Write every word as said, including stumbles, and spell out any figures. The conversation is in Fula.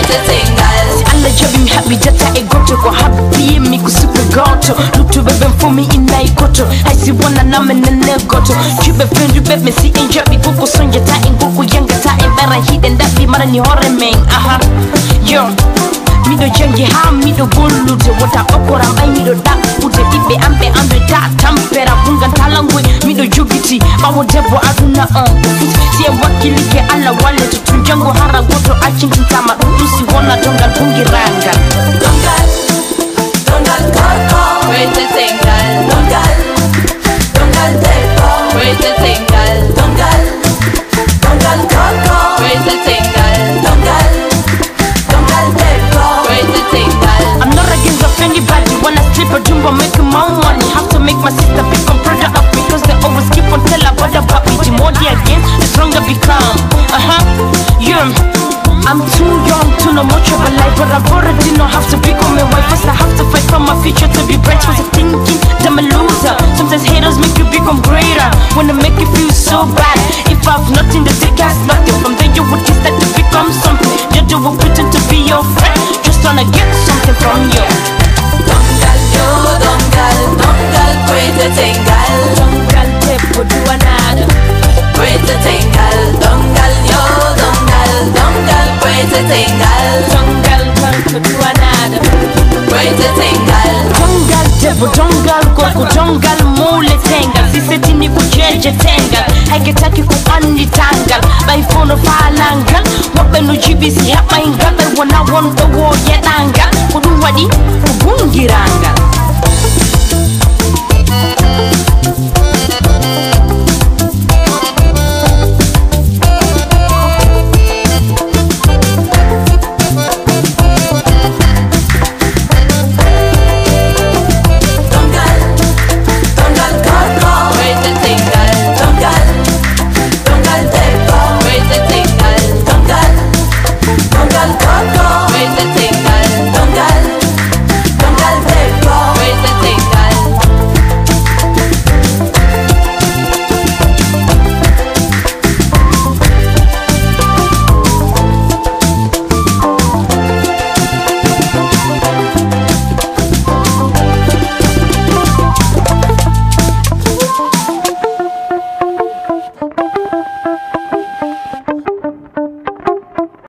Kwete tengal. Si Allah jabi mi happy jata e goto ko happy mi ku super goto. Lutu bebe for me in my goto. I see one and I'm in the goto. Chube friend you bet me see in jabi koko sonja ta in koko yanga ta e bara hidden that be mara ni hore men. Aha. Yo. Mi do jangi ha mi do gollude wata okora mai mi do da ute ibe ambe ambe da tampera bunga talangwe mi do jugiti bawo debbo aduna on si e wakili ke alla wale to tunjango hara goto achin tama usi wona dongal bungiranga Dongal, dongal koko. Kwete tengal. Dongal, dongal debbo. Kwete tengal. Dongal, dongal koko. Kwete tengal. Dongal, dongal debbo. Kwete tengal. I'm not against of anybody when I slip a jumbo making my own money. Have to make my sister become proud of me because they always keep on tell about about me. The more they against, the stronger become. Uh huh. Yeah. I'm too young to know much of a life, but I've already know how to become a wife. First I have to fight for my future to be bright. Was thinking that I'm a loser. Sometimes haters make you become greater. Wanna make you feel so bad. If I've nothing to take as nothing, from then you would decide to become something. You do will pretend to be your friend, just tryna get something from you. Dongal yo, dongal, dongal. Kwete tengal. Dongal debbo duwanada. Kwete tengal. Dongal yo, dongal, dongal. Kwete tengal. Dongal gorko duwanada. Kwete tengal. Dongal debbo dongal gorko dongal mule tengal. Si setini ko jeje tengal. Hagetaki ko andi tangal. Bay fono falangal. Wabbe no jibisi haɓay ngal. Ɓay wona wonɗo wo yeɗangal. Ko ɗum waɗi ko bungirangal. Dongal, dongal koko. Kwete tengal. Dongal, dongal debbo. Kwete tengal. Dongal, dongal koko. Kwete